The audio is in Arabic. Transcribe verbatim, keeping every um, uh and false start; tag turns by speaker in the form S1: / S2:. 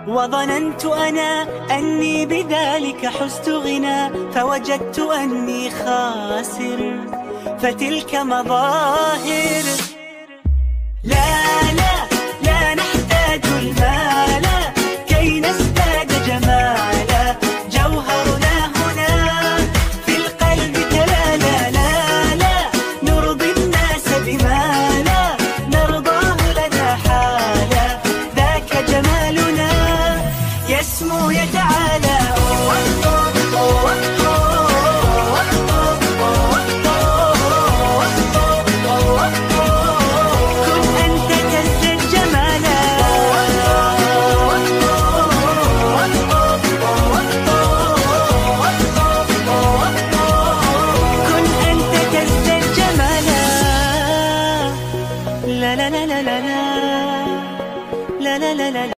S1: وظننت أنا أني بذلك حزت غنى، فوجدت أني خاسر، فتلك مظاهر. لا لا لا نحتاج المال كي نزداد جمالا، جوهرنا هنا في القلب تلالا. لا لا نرضي الناس بما لا نرضاه لنا حالا، ذاك جمالنا يسمو يتعالى. لا لا لا لا لا لا لا لا لا